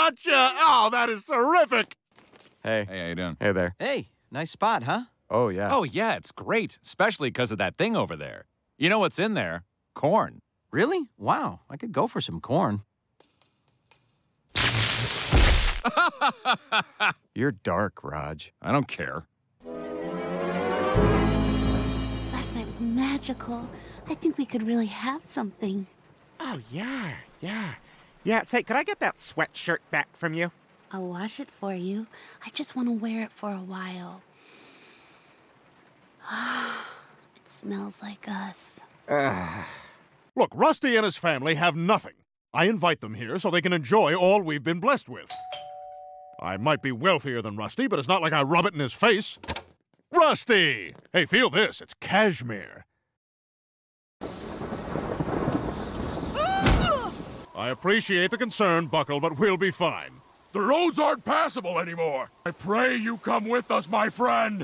gotcha! Oh, that is terrific! Hey. Hey, how you doing? Hey there. Hey, nice spot, huh? Oh, yeah. Oh, yeah, it's great, especially because of that thing over there. You know what's in there? Corn. Really? Wow, I could go for some corn. You're dark, Raj. I don't care. Last night was magical. I think we could really have something. Oh, yeah. Say, could I get that sweatshirt back from you? I'll wash it for you. I just want to wear it for a while. It smells like us. Look, Rusty and his family have nothing. I invite them here so they can enjoy all we've been blessed with. I might be wealthier than Rusty, but it's not like I rub it in his face. Rusty! Hey, feel this. It's cashmere. I appreciate the concern, Buckle, but we'll be fine. The roads aren't passable anymore. I pray you come with us, my friend.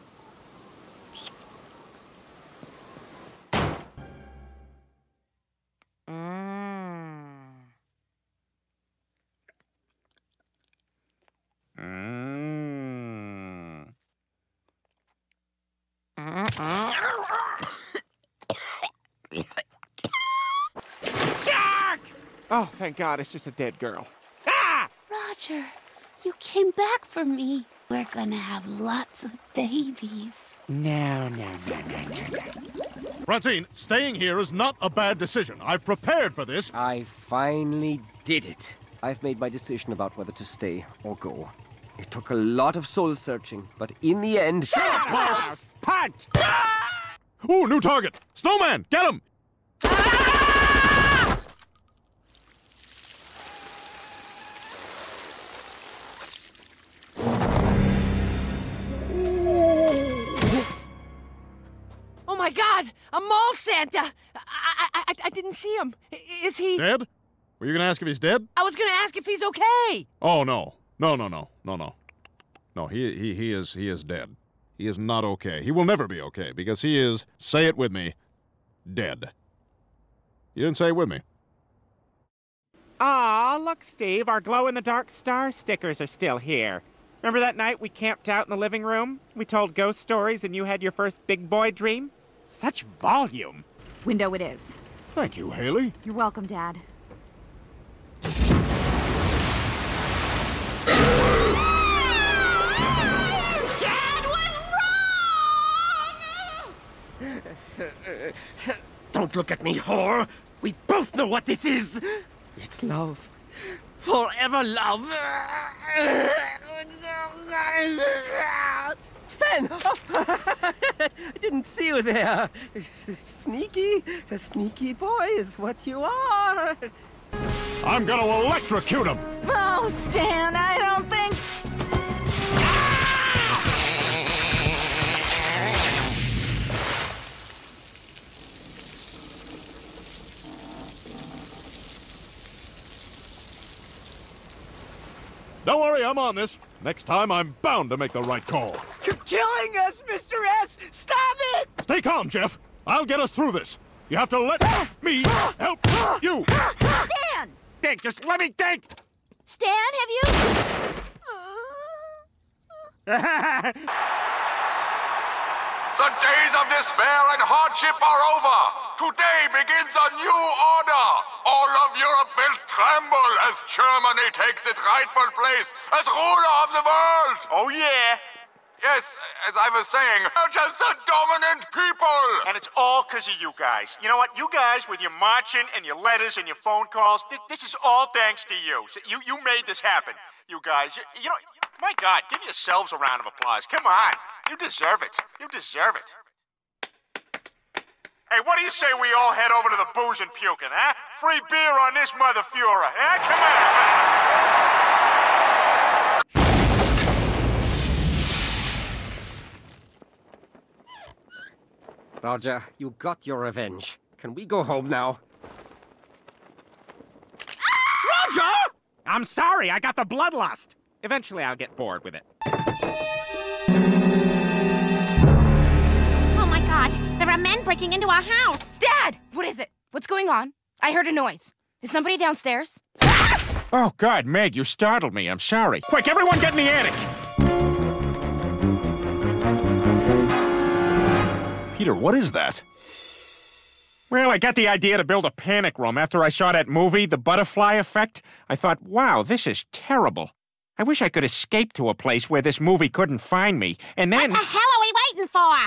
Oh, thank God, it's just a dead girl. Ah! Roger, you came back for me. We're gonna have lots of babies. No. Francine, staying here is not a bad decision. I've prepared for this. I finally did it. I've made my decision about whether to stay or go. It took a lot of soul searching, but in the end... Shut up, Klaus! Punt! Ooh, new target! Snowman, get him! Oh my God! A mall Santa! I didn't see him. Is he... Dead? Were you gonna ask if he's dead? I was gonna ask if he's okay! Oh, no. No. No, he is dead. He is not okay. He will never be okay, because he is, say it with me, dead. You didn't say it with me. Aw, look, Steve, our glow-in-the-dark star stickers are still here. Remember that night we camped out in the living room? We told ghost stories and you had your first big boy dream? Such volume. Window it is. Thank you, Haley. You're welcome, Dad. Dad was wrong! Don't look at me, whore! We both know what this is! It's love. Forever love! Stan! Oh. I didn't see you there. Sneaky boy is what you are. I'm gonna electrocute him! Oh, Stan, I don't think... Don't worry, I'm on this. Next time, I'm bound to make the right call. You're killing us, Mr. S! Stop it! Stay calm, Jeff. I'll get us through this. You have to let me help you. Stan! Think, just let me think! Stan, have you... The days of despair and hardship are over. Today begins a new order. All of Europe will tremble as Germany takes its rightful place as ruler of the world. Oh, yeah. Yes, as I was saying, we're just a dominant people. And it's all because of you guys. You know what? You guys, with your marching and your letters and your phone calls, this is all thanks to you. So you made this happen. You guys, you know, my God, give yourselves a round of applause. Come on. You deserve it. You deserve it. Hey, what do you say we all head over to the booze and puking, huh? Free beer on this mother Fuhrer, huh? Come on. Roger, you got your revenge. Can we go home now? Roger! I'm sorry, I got the bloodlust. Eventually I'll get bored with it. Oh my God, there are men breaking into our house. Dad! What is it? What's going on? I heard a noise. Is somebody downstairs? Ah! Oh, God, Meg, you startled me. I'm sorry. Quick, everyone get in the attic! Peter, what is that? Well, I got the idea to build a panic room after I saw that movie, The Butterfly Effect. I thought, wow, this is terrible. I wish I could escape to a place where this movie couldn't find me, and then... What the hell are we waiting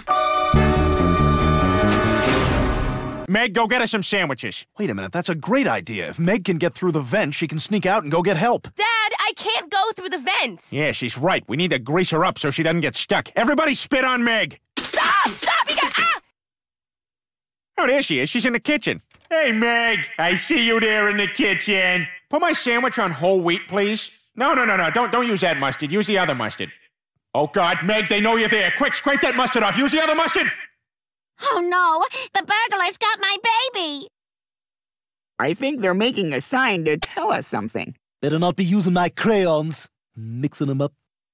for? Meg, go get us some sandwiches. Wait a minute, that's a great idea. If Meg can get through the vent, she can sneak out and go get help. Dad, I can't go through the vent. Yeah, she's right. We need to grease her up so she doesn't get stuck. Everybody spit on Meg! Stop! Stop! You got... Ah! Oh, there she is. She's in the kitchen. Hey, Meg. I see you there in the kitchen. Put my sandwich on whole wheat, please. No. Don't use that mustard. Use the other mustard. Oh, God, Meg, they know you're there. Quick, scrape that mustard off. Use the other mustard. Oh, no. The burglars got my baby. I think they're making a sign to tell us something. Better not be using my crayons. Mixing them up.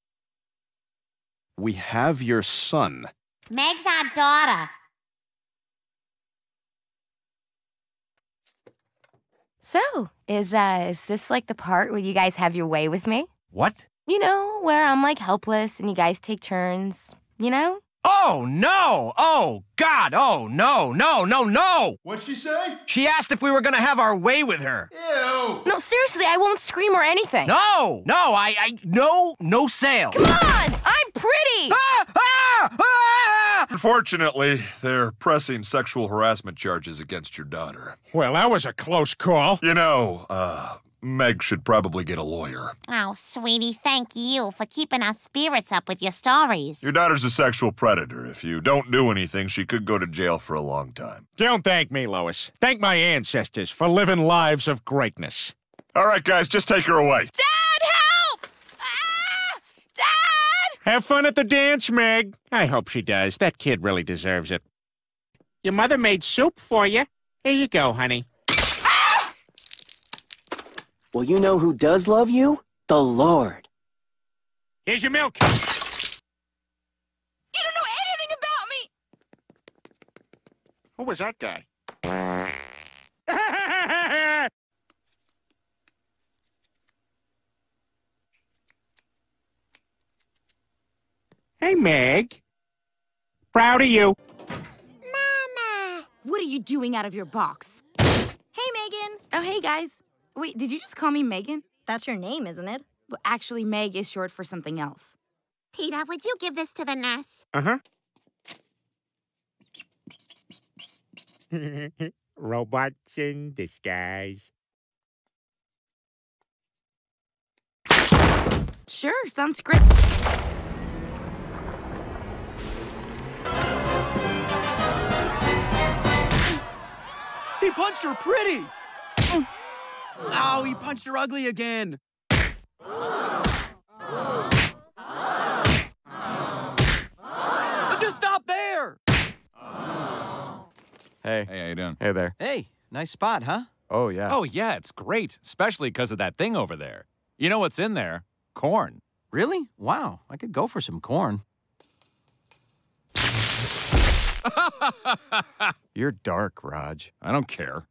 We have your son. Meg's our daughter. So, is this like the part where you guys have your way with me? What? You know, where I'm like helpless and you guys take turns, you know? Oh, no! Oh, God! Oh, no! What'd she say? She asked if we were gonna have our way with her. Ew! No, seriously, I won't scream or anything. No! No sale. Come on! I'm pretty! Unfortunately, they're pressing sexual harassment charges against your daughter. Well, that was a close call. You know, Meg should probably get a lawyer. Oh, sweetie, thank you for keeping our spirits up with your stories. Your daughter's a sexual predator. If you don't do anything, she could go to jail for a long time. Don't thank me, Lois. Thank my ancestors for living lives of greatness. All right, guys, just take her away. Dad, help! Ah! Dad! Have fun at the dance, Meg. I hope she does. That kid really deserves it. Your mother made soup for you. Here you go, honey. Well, you know who does love you? The Lord. Here's your milk. You don't know anything about me! Who was that guy? Hey, Meg. Proud of you. Mama! What are you doing out of your box? Hey, Megan. Oh, hey, guys. Wait, did you just call me Megan? That's your name, isn't it? Well, actually, Meg is short for something else. Peter, would you give this to the nurse? Uh-huh. Robots in disguise. Sure, sounds great. He punched her pretty! Ow, he punched her ugly again. Just stop there! Hey. Hey, how you doing? Hey there. Hey, nice spot, huh? Oh, yeah. Oh, yeah, it's great, especially because of that thing over there. You know what's in there? Corn. Really? Wow, I could go for some corn. You're dark, Raj. I don't care.